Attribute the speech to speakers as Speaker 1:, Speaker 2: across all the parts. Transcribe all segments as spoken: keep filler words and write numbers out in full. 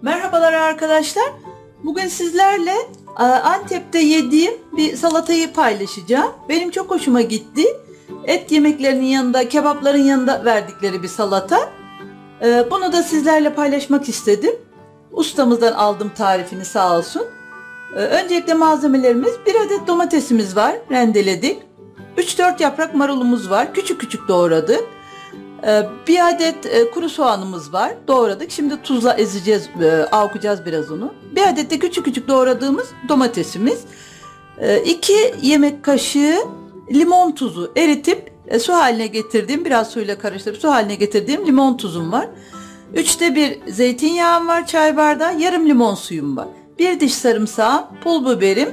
Speaker 1: Merhabalar arkadaşlar. Bugün sizlerle Antep'te yediğim bir salatayı paylaşacağım. Benim çok hoşuma gitti. Et yemeklerinin yanında, kebapların yanında verdikleri bir salata. Bunu da sizlerle paylaşmak istedim. Ustamızdan aldım tarifini, sağ olsun. Öncelikle malzemelerimiz: bir adet domatesimiz var, rendeledik. üç dört yaprak marulumuz var, küçük küçük doğradık. Bir adet kuru soğanımız var, doğradık. Şimdi tuzla ezeceğiz, avukacağız biraz onu. Bir adet de küçük küçük doğradığımız domatesimiz. iki yemek kaşığı limon tuzu eritip su haline getirdiğim, biraz suyla karıştırıp su haline getirdiğim limon tuzum var. üçte bir zeytinyağım var, çay bardağı, yarım limon suyum var. Bir diş sarımsağım, pul biberim,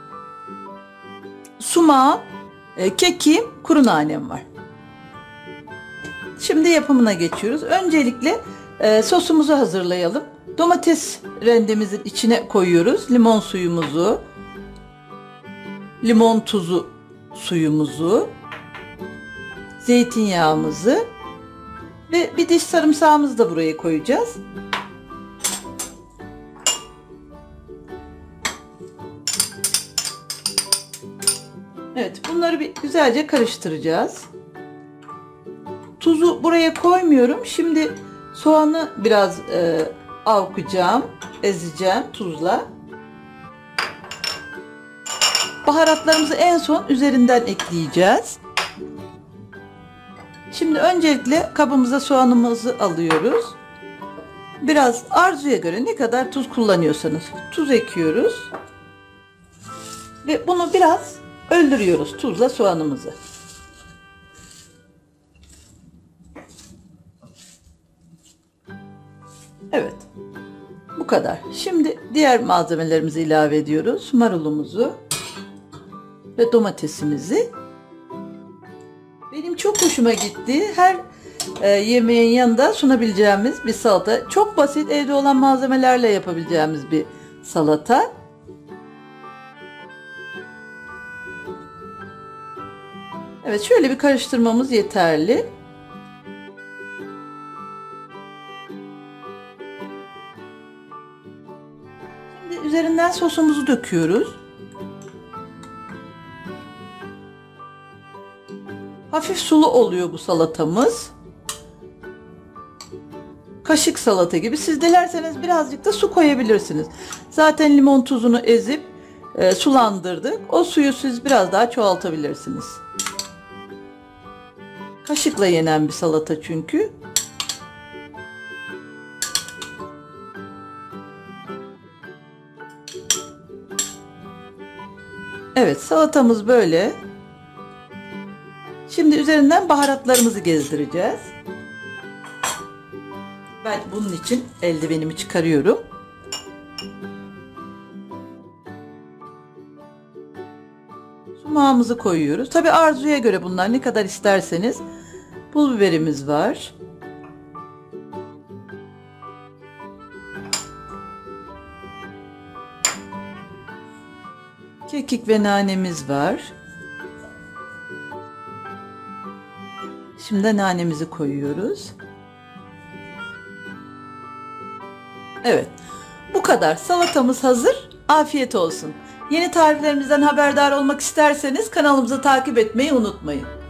Speaker 1: sumağım, kekim, kuru nanem var. Şimdi yapımına geçiyoruz. Öncelikle e, sosumuzu hazırlayalım. Domates rendemizin içine koyuyoruz. Limon suyumuzu, limon tuzu suyumuzu, zeytinyağımızı ve bir diş sarımsağımızı da buraya koyacağız. Evet, bunları bir güzelce karıştıracağız. Tuzu buraya koymuyorum. Şimdi soğanı biraz e, avukacağım, ezeceğim tuzla. Baharatlarımızı en son üzerinden ekleyeceğiz. Şimdi öncelikle kabımıza soğanımızı alıyoruz. Biraz arzuya göre ne kadar tuz kullanıyorsanız tuz ekliyoruz. Ve bunu biraz öldürüyoruz, tuzla soğanımızı. Evet, bu kadar. Şimdi diğer malzemelerimizi ilave ediyoruz. Marulumuzu ve domatesimizi. Benim çok hoşuma gitti. Her e, yemeğin yanında sunabileceğimiz bir salata. Çok basit, evde olan malzemelerle yapabileceğimiz bir salata. Evet, şöyle bir karıştırmamız yeterli. Üzerinden sosumuzu döküyoruz. Hafif sulu oluyor bu salatamız. Kaşık salata gibi. Siz dilerseniz birazcık da su koyabilirsiniz. Zaten limon tuzunu ezip e, sulandırdık. O suyu siz biraz daha çoğaltabilirsiniz. Kaşıkla yenen bir salata çünkü. Evet, salatamız böyle. Şimdi üzerinden baharatlarımızı gezdireceğiz. Ben bunun için eldivenimi çıkarıyorum. Sumağımızı koyuyoruz. Tabii arzuya göre bunlar, ne kadar isterseniz. Pul biberimiz var. Kekik ve nanemiz var. Şimdi nanemizi koyuyoruz. Evet, bu kadar. Salatamız hazır. Afiyet olsun. Yeni tariflerimizden haberdar olmak isterseniz kanalımızı takip etmeyi unutmayın.